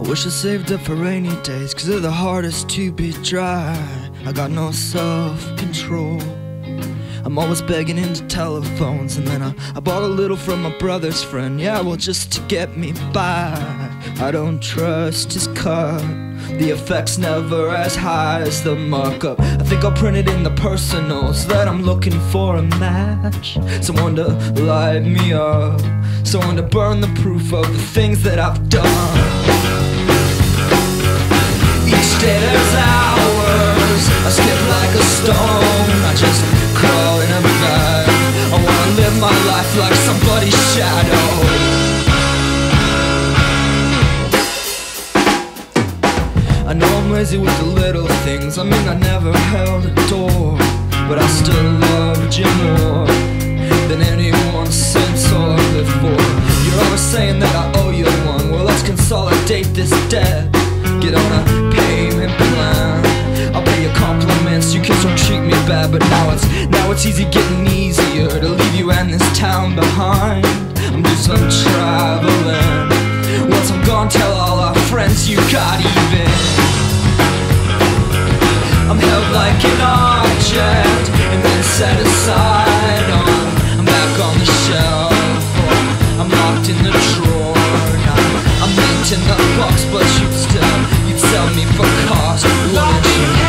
Wish I saved up for rainy days, 'cause they're the hardest to be dry. I got no self-control. I'm always begging into telephones, and then I bought a little from my brother's friend. Yeah, well, just to get me by. I don't trust his cut. The effect's never as high as the markup. I think I'll print it in the personals that I'm looking for a match. Someone to light me up, someone to burn the proof of the things that I've done. Each day there's hours I skip like a stone. I just crawl in a bag. I wanna live my life like somebody's shadow. I know I'm lazy with the little things. I mean, I never held a door, but I still loved you more than anyone since all I lived for. You're always saying that I owe you one. Well, let's consolidate this debt. Get on a payment plan. I'll pay you compliments. You kids don't treat me bad, but now it's easy getting easier to leave you and this town behind. I'm doing some traveling. Once I'm gone, tell all our friends you got even. I'm held like an object and then set aside. I'm back on the shelf, or I'm locked in the drawer. Now I'm mint in the box, but you'd sell me for cost, wouldn't you?